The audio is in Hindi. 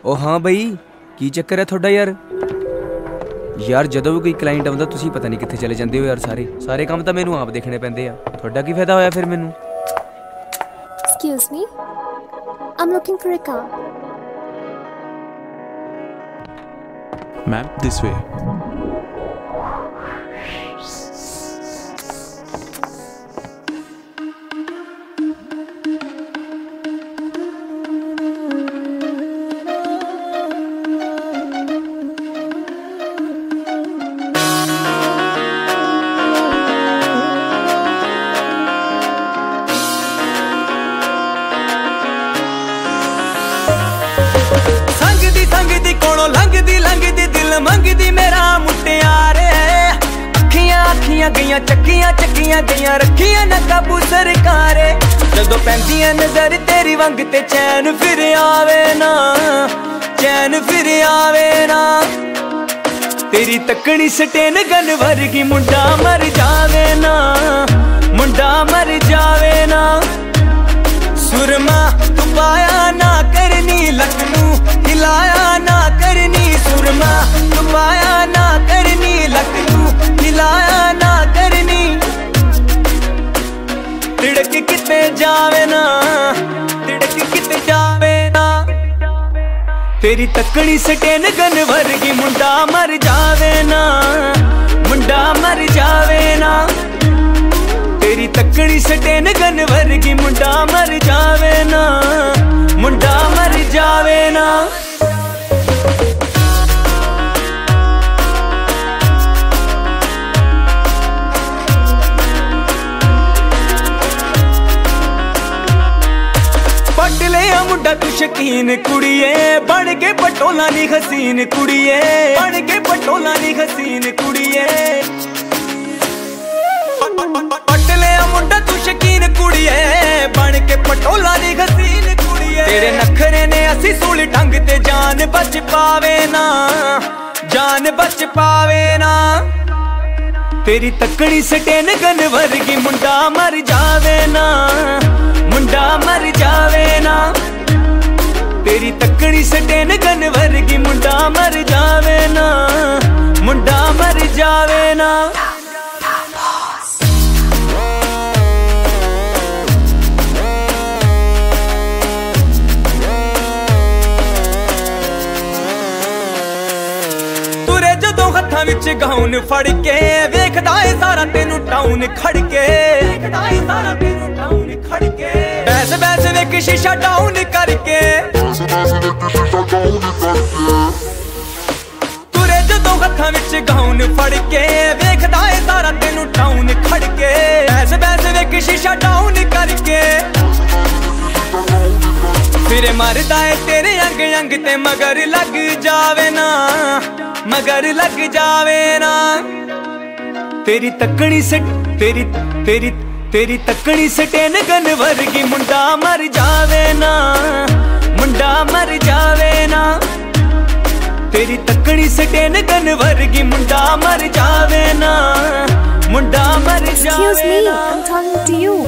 ओ हाँ बई की चक्कर है थोड़ा यार। यार जदों भी कोई क्लाइंट आउंदा तुसीं पता नहीं कित्थे चले जांदे हो यार। सारे काम तो मैनू आप देखने पैंदे आ। थोड़ा की फायदा होया फिर मैनू? Excuse me, I'm looking for a car. Ma'am, this way. संगदी कोलों लंघदी दिल मंगदी मेरा मुटियारे। अखियां अखियां गईयां चक्कियां गईयां रखियां न काबू सरकारे। जदों पैंदियां नजर तेरी वंग ते चैन फिर आवे ना, चैन फिर आवे ना। तेरी तकनी सटेन गन वर्गी मुंडा मर जावे ना, मुंडा मर जावे ना। सुरमा तू पाया ना करनी लखनू हिलाया ना करनी। सुरमा तू पाया ना करनी लखनू हिलाया ना करनी। तिड़क किते जावे ना, तिड़क किते जावे ना। तेरी तकनी सटेन गन वर्गी मुंडा मर जावे ना, मुंडा मर जावे ना। तेरी तकनी सटेन गन वर्गी मुंडा मर जावे ना, मुंडा मर जावे ना। पट लिया मुंडा तू शकीन कुड़िए, बन के पटोला नी हसीन कुड़िए, बन के पटोला नी हसीन कुड़िए। पट लिया मुंडा तू शकीन कुड़िए, बन के पटोला नी हसीन कुड़िए। तेरे नखरे ने असी सूली ढंग ते जान बच पावे ना, जान बच पावे ना। तेरी तकनी सटेन गन वर्गी मुंडा मर जावे ना, मुंडा मर जावे ना। तेरी तकनी सटेन गन वर्गी मुंडा मर जावे ना, मुंडा मर जावे ना। हत्थां विच गाउन फड़ के वेखदा है सारा तेनू टाउन खड़ के, वेखदा है सारा तेनू टाउन खड़ के। बैस बैस वेख शीशा डाउन करके, तुरे जदों हत्थां विच गाउन फड़ के वेखदा है सारा तेनू टाउन खड़ के। बैस बैस वेख शीशा डाउन करके। फिर मरदा है तेरे अंग अंग ते मगर लग जावे ना, मगर लग जावे ना। तेरी तकनी से तेरी तेरी तेरी तकनी सटेन गन वर्गी मुंडा मर जावे ना, मुंडा मर जावे ना। तेरी तकनी सटेन गन वर्गी मुंडा मर जावे ना, मुंडा मर जावे ना। Excuse me, I'm talking to you.